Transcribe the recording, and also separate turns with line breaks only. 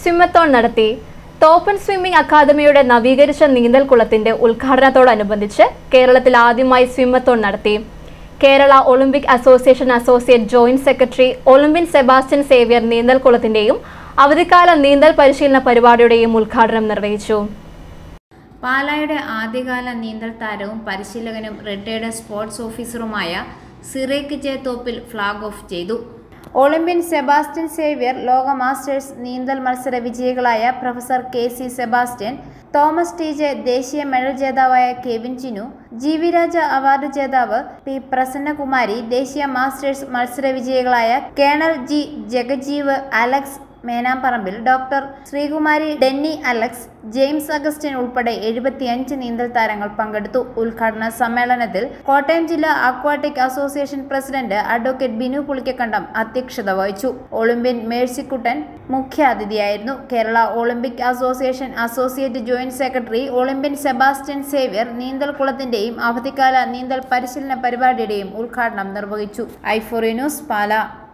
സ്വിമ്മത്തോൺ നടത്തി. തോപ്പൻ സ്വിമ്മിംഗ് അക്കാദമിയുടെ നവീകരിച്ച നീന്തൽക്കുളത്തിന്റെ ഉദ്ഘാടനത്തോടനുബന്ധിച്ച് കേരളത്തിൽ ആദ്യമായി സ്വിമ്മത്തോൺ നടത്തി. Kerala Olympic association associate joint secretary Olympian Sebastian Xavier നീന്തൽക്കുളത്തിന്റെയും അവധിക്കാല നീന്തൽ പരിശീലന പരിപാടിയുടെയും ഉദ്ഘാടനം നിർവഹിച്ചു.
പാലായുടെ ആദ്യകാല നീന്തൽ താരവും പരിശീലകനും റിട്ടയർഡ് സ്പോർട്സ് ഓഫീസറുമായ Cyriac J Thoppil flag off ചെയ്തു. ഒളിമ്പ്യൻ സെബാസ്റ്റ്യൻ സേവ്യർ, ലോക മാസ്റ്റേഴ്സ് നീന്തൽ മത്സര വിജയികളായ professor K C. Sebastian, Thomas T J, ദേശീയ മെഡൽ ജേതാവായ Kevin Chinu, G V. Raja award ജേതാവ് പി. പ്രസന്നകുമാരി, ദേശീയ മാസ്റ്റേഴ്സ് മത്സര വിജയികളായ colonel G. Jagajeev, Alex Menamparambil, doctor Sreekumari, Denny Alex, James Augustine ഉൾപ്പെടെ 75 നീന്തൽ താരങ്ങൾ പങ്കെടുത്തു. ഉദ്ഘാടന സമ്മേളനത്തിൽ കോട്ടയം ജില്ലാ aquatic association president advocate Binu Pulikkakandam അധ്യക്ഷത വഹിച്ചു. ഒളിമ്പ്യൻ മേഴ്സിക്കുട്ടൻ മുഖ്യാതിഥിയായിരുന്നു. Kerala Olympic association associate joint secretary Olympian Sebastian Xavier നീന്തൽക്കുളത്തിന്റെയും അവധിക്കാല നീന്തൽ പരിശീലന പരിപാടിയുടെയും ഉദ്ഘാടനം നിർവഹിച്ചു. ഐ4 ന്യൂസ്, പാലാ.